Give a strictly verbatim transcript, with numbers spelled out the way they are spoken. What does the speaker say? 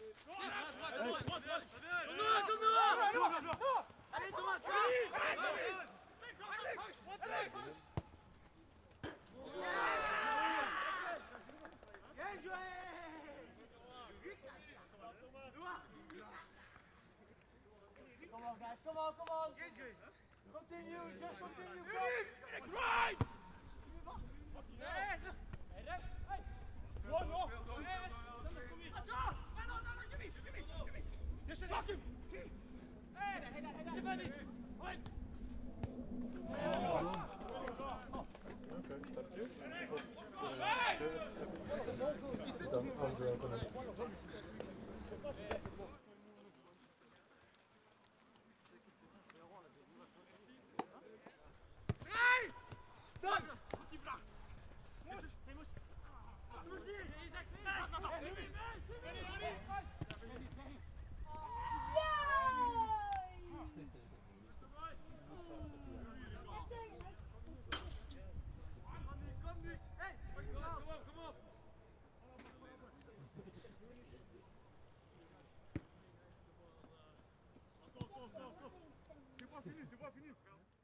Allez Thomas, bien joué. Come on guys, come on, come on. Continue, just continue. Right. No, no. Jeszcze raz! C'est pas fini, c'est pas fini.